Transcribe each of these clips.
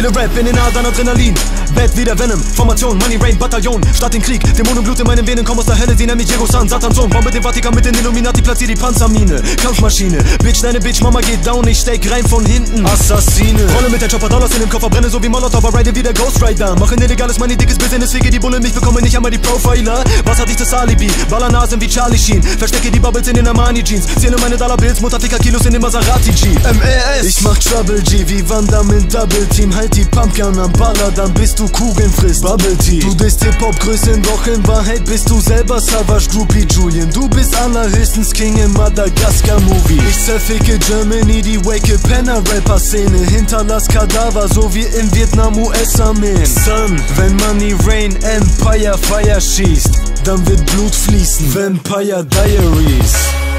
Seele Rap in den Adern Adrenalin. Bad wie der Venom, Formation, Money Rain, Bataillon. Statt den Krieg, Dämonenblut in meinen Venen, komm aus der Hölle, sie nennen mich Jerusalem, Satans Sohn. Bombe den Vatikan mit den Illuminati, platzier die Panzermine. Kampfmaschine, Bitch, deine Bitch, Mama geht down, ich steck rein von hinten. Assassine, rolle mit der Chopper, Dollars in den Koffer, brenne so wie Molotov, ride wie der Ghost Rider. Mach ein illegales Money, dickes Business, fege die Bulle, mich bekomme nicht einmal die Profiler. Was hat ich das Alibi? Ballernasen wie Charlie Sheen, verstecke die Bubbles in den Armani Jeans, zähle meine Dollar-Bills, Mutterficker Kilos in den Maserati Jeep. M.A.S. Ich mach Trouble G, wie Van Damme in Double Team, halt die Pumpgun am Baller, dann bist du Kugeln frisst. Bubble Tea, du bist Hip-Hop-Größen, doch in Wahrheit bist du selber Savage Groupie Julian. Du bist allerhöchstens King im Madagaskar-Movie. Ich zerficke Germany, die Wake Penner-Rapper-Szene, hinterlass Kadaver, so wie in Vietnam US-Armeen. Son, wenn Money Rain Empire Fire schießt, dann wird Blut fließen. Vampire Diaries.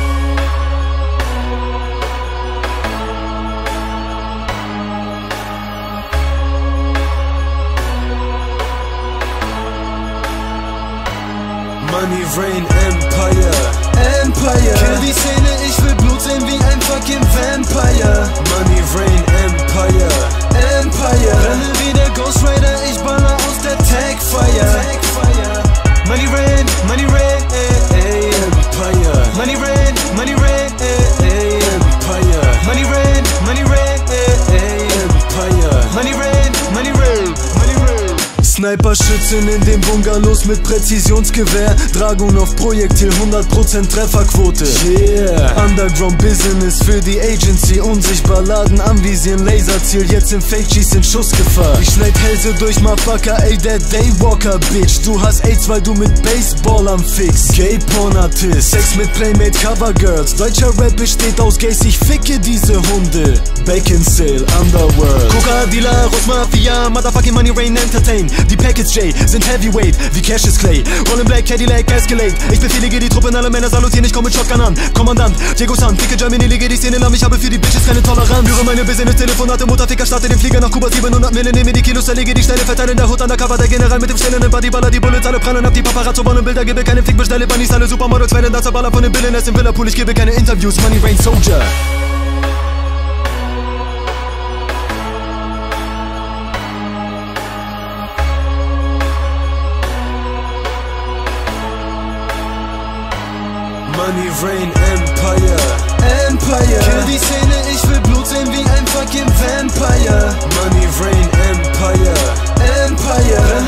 Money Rain Empire. Kill die Szene, ich will Blut sehen wie ein fucking Vampire. Money Rain Empire. Renne wie der Ghost Rider, ich baller aus der Tagfire. Money Rain Empire. Money Rain Empire. Money Rain Empire. Sniper-Schützen in den Bungalows mit Präzisionsgewehr, Dragon auf Projektil, 100% Trefferquote. Yeah, Underground Business für die Agency, unsichtbar laden, anvisieren, Laserziel, jetzt im Fake-G's in Schussgefahr. Ich schneid Hälse durch Motherfucker, ey der Daywalker, Bitch. Du hast AIDS, weil du mit Baseball am Fix. Gay-Porn-Artist, Sex mit Playmate Covergirls, deutscher Rap besteht aus Gays, ich ficke diese Hunde. Bacon Sale, Underworld, Coca-Dealer, Russ-Mafia, Motherfucking Money Rain Entertain. Die Packets J sind Heavyweight wie Cassius Clay. Rollin' Black, Cadillac, Escalade. Ich befehlige die Truppen, alle Männer salutieren, ich komm mit Shotgun an. Kommandant, Diego San, ficke Germany, lege die Szene lahm. Ich habe für die Bitches keine Toleranz. Führe meine Business-Telefonate, Mutterficker, starte den Flieger nach Kuba. 700 Mille, nehme die Kilos, zerlege die Steine, verteile in der Hut, undercover, der General mit dem stellenden Bodyballer. Die Bullets alle prallen ab, die Paparazzo wollen Bilder, gebe keine Fick, bestelle Bunnies, alle Supermodels, wellen das Baller von den Billionaires im Villapool. Ich gebe keine Interviews, Money Rain Soldier. Money Rain Empire. Kill die Szene, ich will Blut sehen wie ein fucking Vampire. Money Rain Empire.